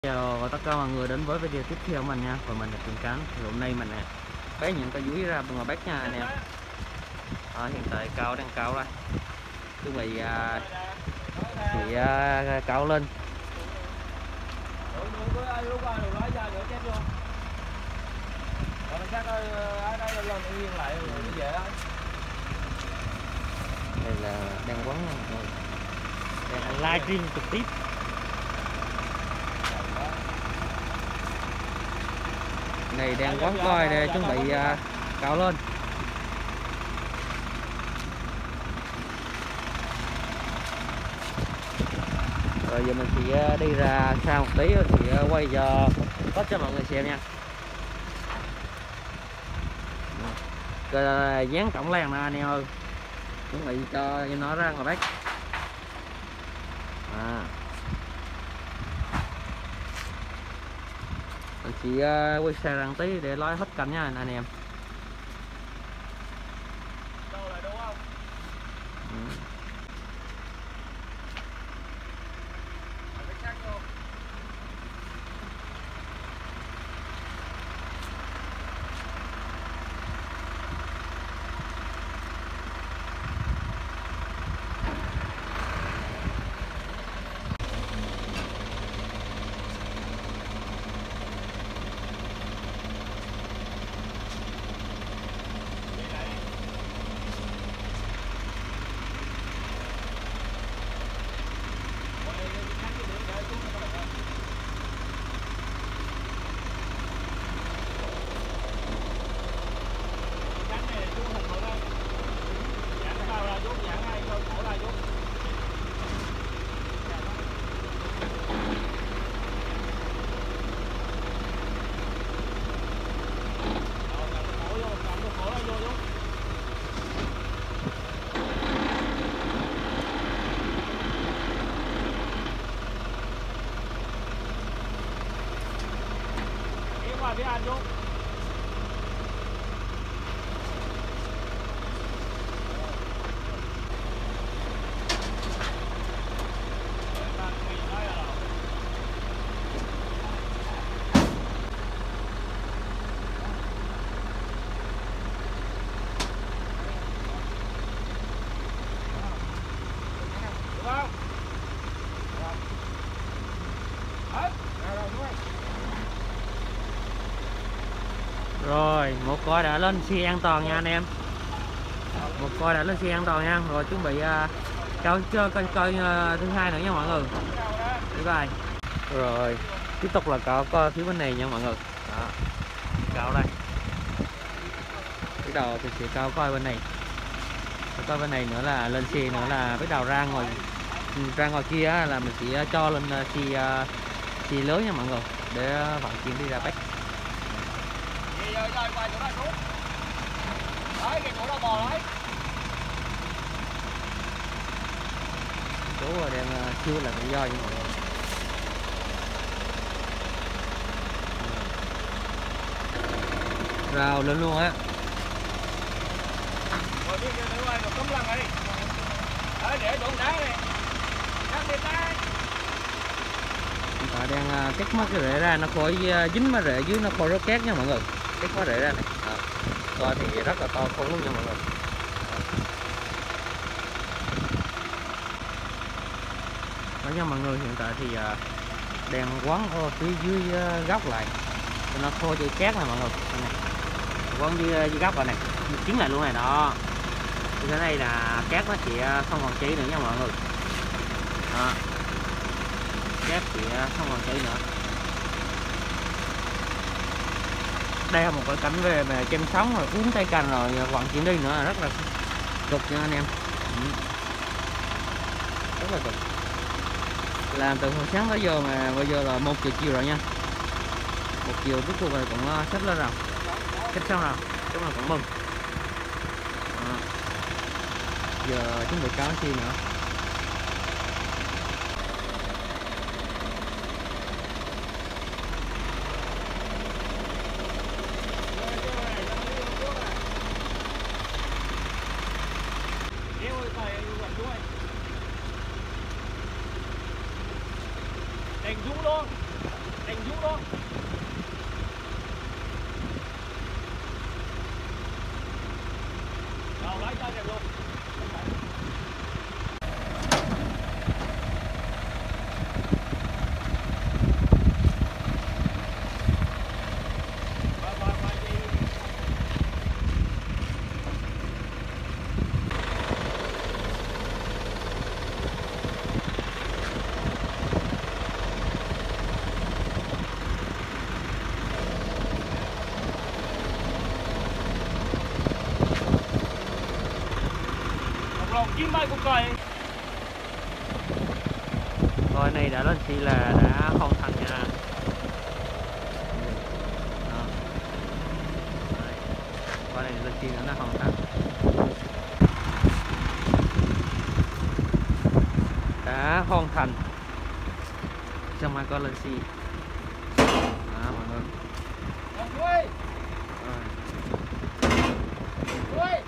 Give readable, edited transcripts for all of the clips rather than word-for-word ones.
Chào tất cả mọi người đến với video tiếp theo của mình nha. Và mình là Trường Cánh. Thì hôm nay mình bế những cái dúi ra bên ngoài bếp nha anh em. Hiện tại cao đang cao đây, chuẩn bị cao lên. Đây là đang quán đang livestream trực tiếp. Này đang quán coi để chuẩn bị cao lên. Rồi giờ mình sẽ đi ra xa một tí rồi thì quay cho mọi người xem nha. Dán cổng làng nè anh em ơi, chuẩn bị cho nó ra ngoài bếp. Mình chỉ quay xe ra tí để lói hết cảnh nha anh em. Phía anh vô. Rồi một coi đã lên xe an toàn nha anh em. Một coi đã lên xe an toàn nha. Rồi chuẩn bị coi thứ hai nữa nha mọi người. Bye bye. Rồi tiếp tục là coi phía bên này nha mọi người. Đó, cao đây. Bắt đầu thì sẽ coi bên này. Coi bên này nữa là lên xe nữa là bắt đầu ra ngoài kia là mình sẽ cho lên xe lớn nha mọi người để vận chuyển đi ra Bắc. Rồi quay chỗ này xuống. Đấy, cái chỗ đó bò đấy. Chú đang chưa là tự do nha mọi người. Rào lên luôn á. Rồi đi nữa rồi, cấm lăng này. Đấy, để chỗ đá này. Đá đi đá. Hiện tại đang cắt mất cái rễ ra, nó khỏi dính má rễ dưới, nó khỏi rớt cát nha mọi người. Cắt má rễ ra này. Coi thì rất là to khôn luôn nha mọi người. Đó nha mọi người, hiện tại thì đang quấn ở phía dưới góc lại cho nó khô chữ cát này mọi người. Này. Quấn dưới góc rồi này, chính lại luôn này đó. Cái này là cát nó chỉ không còn cháy nữa nha mọi người. Đó. Cát chỉ không còn cháy nữa. Đây là một cái cảnh về chém sóng rồi uống cây cành rồi vận chuyển đi nữa là rất là cực nha anh em. Rất là cực. Làm từ hồi sáng tới giờ mà bây giờ là 1 giờ chiều rồi nha. 1 chiều cuối cùng này cũng sắp lên rồi. Sắp xong rồi, chúng là cũng mừng. Giờ chuẩn bị cáo chi nữa. Đèn rú luôn. chim bay của coi. Coi này đã lên xi là đã hoàn thành nha. Đó. Đấy. Coi này lên xi đã hoàn thành. Đã hoàn thành. Xong rồi coi lên xi. Đó mọi người. Rồi. Đấy.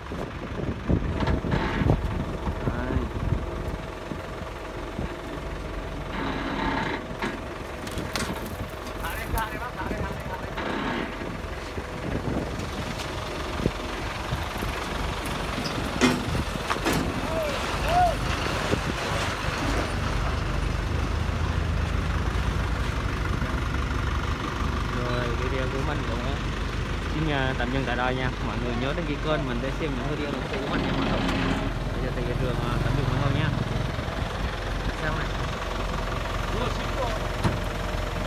Video của mình cũng xin tạm dừng tại đây nha. Mọi người nhớ đăng ký kênh mình để xem những video lần sau của mình nha mọi người. Bây giờ thì trường tạm dừng mọi người nha. Sao này?